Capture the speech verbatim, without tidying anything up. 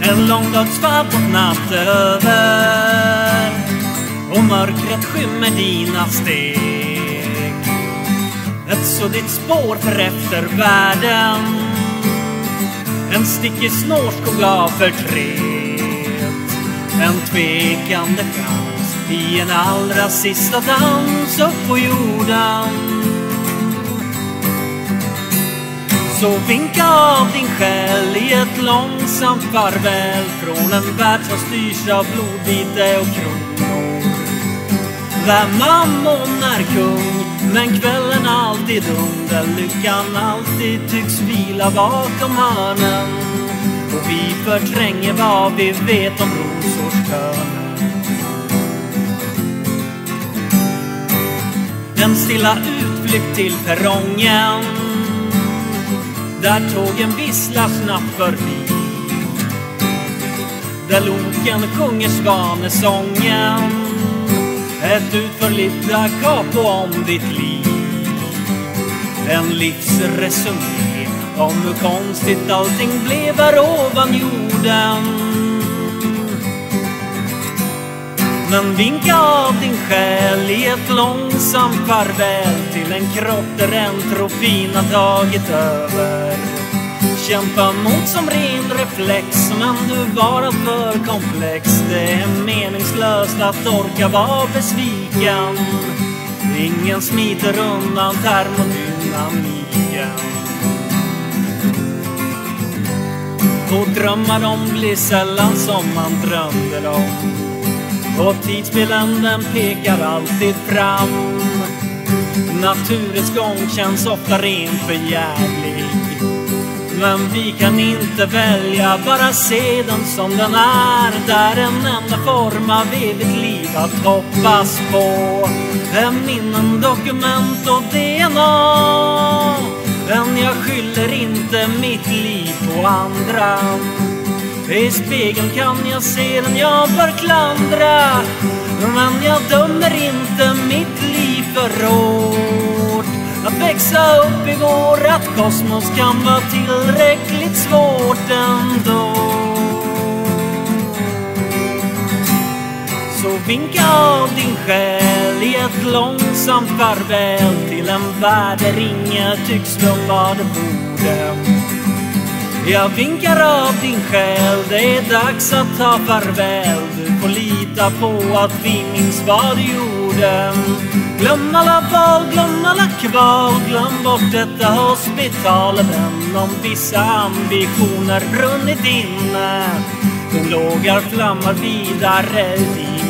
En lång dags färd mot natt över, och mörkret skymmer dina steg. Ett suddigt spår för eftervärlden, en stickig snårskog av förtret. En tvekande chans i en allra sista dans upp på jorden. Så vinka av din själ i ett långsamt farväl från en värld som styrs av blodvite och kronor. Där mammon är kung, men kvällen alltid ung, där lyckan alltid tycks vila bakom hörnen, och vi förtränger vad vi vet om rosors törnen. En stilla utflykt till perrongen, där tågen visslar snabbt förbi, där loken sjunger svanesången, ett utförligt dacapo om ditt liv. En livsresumé om hur konstigt allting blev här ovan jorden. Men vinka av din själ i ett långsamt farväl till en kropp där entropin har tagit över. Kämpa mot som ren reflex, men du var alltför komplex. Det är meningslöst att orka vara besviken. Ingen smiter undan termodynamiken. Och drömmar de blir sällan som man drömde om, och tidsspelen den pekar alltid fram. Naturens gång känns ofta rent förjävlig, men vi kan inte välja, bara se den som den är. Där en enda form av evigt liv att hoppas på är minnen, dokument och D N A. Men jag skyller inte mitt liv på andra. I spegeln kan jag se den jag bör klandra, men jag dömer inte mitt liv för hårt. Att växa upp i vårat kosmos kan vara tillräckligt svårt ändå. Så vinka av din själ i ett långsamt farväl till en värld där inget tycks slå vad det borde. Jag vinkar av din själ, det är dags att ta farväl. Du får lita på att vi minns vad du gjorde. Glöm alla val, glöm alla kval, glöm bort detta hospital. Vän om vissa ambitioner brunnit inne, den lågar flammar vidare i